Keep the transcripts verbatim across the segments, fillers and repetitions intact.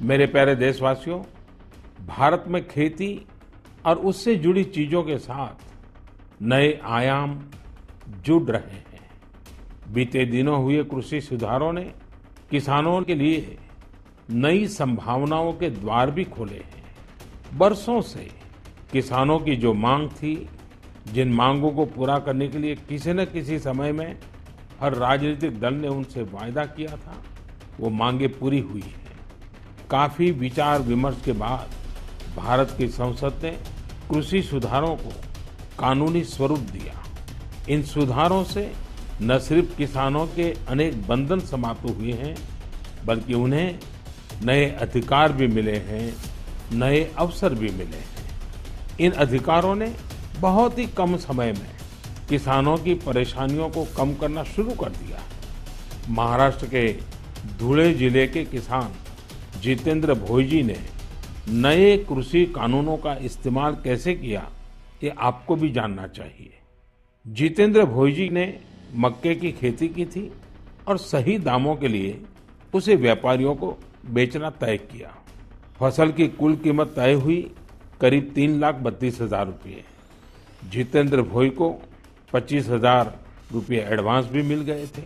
मेरे प्यारे देशवासियों, भारत में खेती और उससे जुड़ी चीजों के साथ नए आयाम जुड़ रहे हैं। बीते दिनों हुए कृषि सुधारों ने किसानों के लिए नई संभावनाओं के द्वार भी खोले हैं। बरसों से किसानों की जो मांग थी, जिन मांगों को पूरा करने के लिए किसी न किसी समय में हर राजनीतिक दल ने उनसे वायदा किया था, वो मांगे पूरी हुई हैं। काफी विचार विमर्श के बाद भारत की संसद ने कृषि सुधारों को कानूनी स्वरूप दिया। इन सुधारों से न सिर्फ किसानों के अनेक बंधन समाप्त हुए हैं, बल्कि उन्हें नए अधिकार भी मिले हैं, नए अवसर भी मिले हैं। इन अधिकारों ने बहुत ही कम समय में किसानों की परेशानियों को कम करना शुरू कर दिया। महाराष्ट्र के धुले जिले के किसान जितेंद्र भोईजी ने नए कृषि कानूनों का इस्तेमाल कैसे किया, ये आपको भी जानना चाहिए। जितेंद्र भोईजी ने मक्के की खेती की थी और सही दामों के लिए उसे व्यापारियों को बेचना तय किया। फसल की कुल कीमत तय हुई करीब तीन लाख बत्तीस हजार रुपये। जितेंद्र भोई को पच्चीस हजार रुपये एडवांस भी मिल गए थे।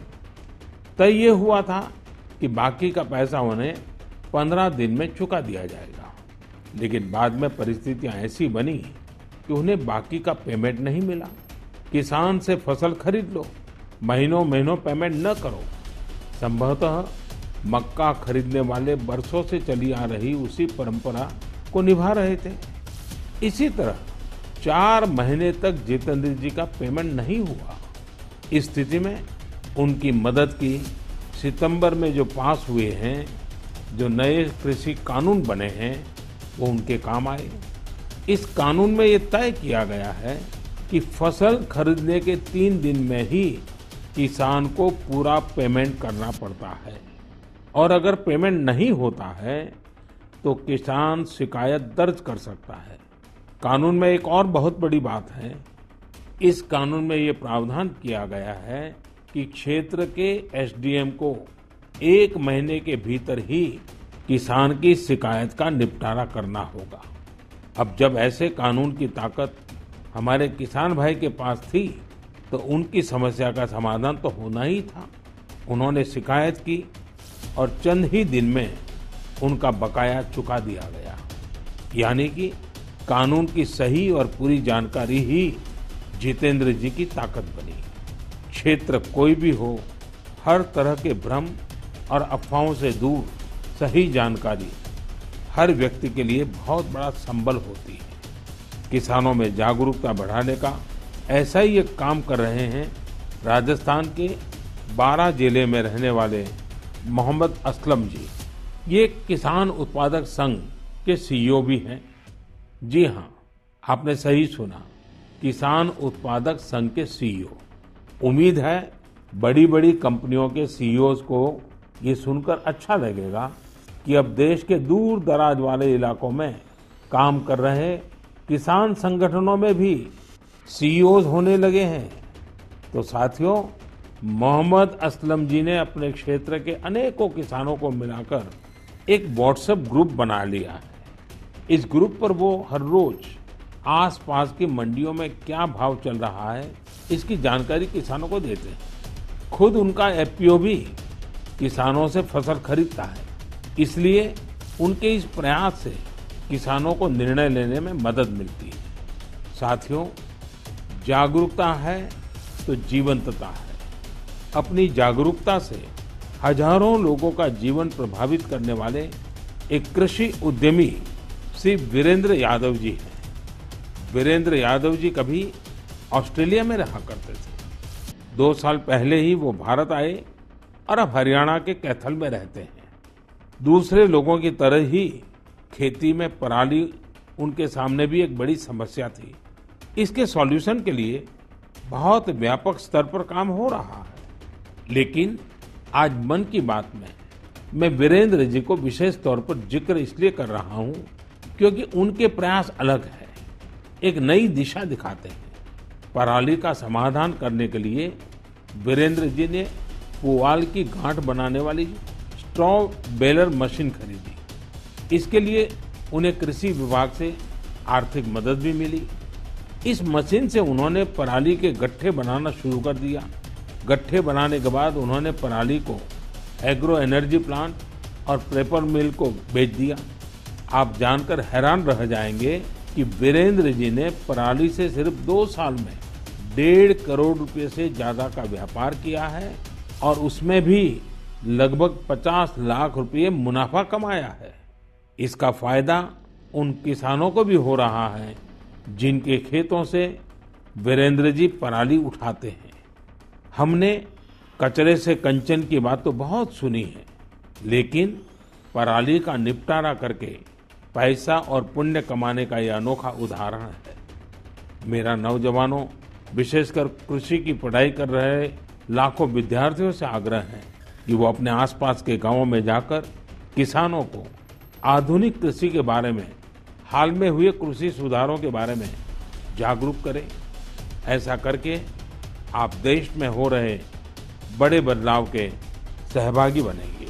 तय ये हुआ था कि बाकी का पैसा उन्हें पंद्रह दिन में चुका दिया जाएगा, लेकिन बाद में परिस्थितियां ऐसी बनी कि उन्हें बाकी का पेमेंट नहीं मिला। किसान से फसल खरीद लो, महीनों महीनों पेमेंट न करो। संभवतः मक्का खरीदने वाले बरसों से चली आ रही उसी परंपरा को निभा रहे थे। इसी तरह चार महीने तक जितेंद्र जी का पेमेंट नहीं हुआ। इस स्थिति में उनकी मदद की सितंबर में जो पास हुए हैं, जो नए कृषि कानून बने हैं, वो उनके काम आए। इस कानून में ये तय किया गया है कि फसल खरीदने के तीन दिन में ही किसान को पूरा पेमेंट करना पड़ता है, और अगर पेमेंट नहीं होता है तो किसान शिकायत दर्ज कर सकता है। कानून में एक और बहुत बड़ी बात है। इस कानून में ये प्रावधान किया गया है कि क्षेत्र के एसडीएम को एक महीने के भीतर ही किसान की शिकायत का निपटारा करना होगा। अब जब ऐसे कानून की ताकत हमारे किसान भाई के पास थी, तो उनकी समस्या का समाधान तो होना ही था। उन्होंने शिकायत की और चंद ही दिन में उनका बकाया चुका दिया गया। यानी कि कानून की सही और पूरी जानकारी ही जितेंद्र जी की ताकत बनी। क्षेत्र कोई भी हो, हर तरह के भ्रम और अफवाहों से दूर सही जानकारी हर व्यक्ति के लिए बहुत बड़ा संबल होती है। किसानों में जागरूकता बढ़ाने का ऐसा ही एक काम कर रहे हैं राजस्थान के बारां जिले में रहने वाले मोहम्मद असलम जी। ये किसान उत्पादक संघ के सीईओ भी हैं। जी हाँ, आपने सही सुना, किसान उत्पादक संघ के सीईओ। उम्मीद है बड़ी बड़ी कंपनियों के सीईओज को ये सुनकर अच्छा लगेगा कि अब देश के दूर दराज वाले इलाकों में काम कर रहे किसान संगठनों में भी सीईओज होने लगे हैं। तो साथियों, मोहम्मद असलम जी ने अपने क्षेत्र के अनेकों किसानों को मिलाकर एक व्हाट्सएप ग्रुप बना लिया है। इस ग्रुप पर वो हर रोज आसपास की मंडियों में क्या भाव चल रहा है, इसकी जानकारी किसानों को देते हैं। खुद उनका एफपीओ भी किसानों से फसल खरीदता है, इसलिए उनके इस प्रयास से किसानों को निर्णय लेने में मदद मिलती है। साथियों, जागरूकता है तो जीवंतता है। अपनी जागरूकता से हजारों लोगों का जीवन प्रभावित करने वाले एक कृषि उद्यमी श्री वीरेंद्र यादव जी हैं। वीरेंद्र यादव जी कभी ऑस्ट्रेलिया में रहा करते थे। दो साल पहले ही वो भारत आए और अब हरियाणा के कैथल में रहते हैं। दूसरे लोगों की तरह ही खेती में पराली उनके सामने भी एक बड़ी समस्या थी। इसके सॉल्यूशन के लिए बहुत व्यापक स्तर पर काम हो रहा है। लेकिन आज मन की बात में मैं वीरेंद्र जी को विशेष तौर पर जिक्र इसलिए कर रहा हूं क्योंकि उनके प्रयास अलग है, एक नई दिशा दिखाते हैं। पराली का समाधान करने के लिए वीरेंद्र जी ने पुआल की गांठ बनाने वाली स्ट्रॉ बेलर मशीन खरीदी। इसके लिए उन्हें कृषि विभाग से आर्थिक मदद भी मिली। इस मशीन से उन्होंने पराली के गट्ठे बनाना शुरू कर दिया। गट्ठे बनाने के बाद उन्होंने पराली को एग्रो एनर्जी प्लांट और पेपर मिल को बेच दिया। आप जानकर हैरान रह जाएंगे कि वीरेंद्र जी ने पराली से सिर्फ दो साल में डेढ़ करोड़ रुपए से ज्यादा का व्यापार किया है और उसमें भी लगभग पचास लाख रुपए मुनाफा कमाया है। इसका फायदा उन किसानों को भी हो रहा है जिनके खेतों से वीरेंद्र जी पराली उठाते हैं। हमने कचरे से कंचन की बात तो बहुत सुनी है, लेकिन पराली का निपटारा करके पैसा और पुण्य कमाने का यह अनोखा उदाहरण है। मेरा नौजवानों, विशेषकर कृषि की पढ़ाई कर रहे लाखों विद्यार्थियों से आग्रह है कि वो अपने आसपास के गांवों में जाकर किसानों को आधुनिक कृषि के बारे में, हाल में हुए कृषि सुधारों के बारे में जागरूक करें। ऐसा करके आप देश में हो रहे बड़े बदलाव के सहभागी बनेंगे।